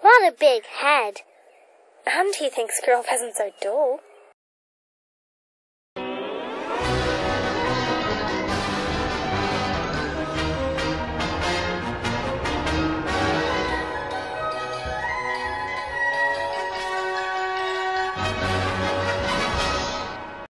What a big head. And he thinks girl peasants are dull.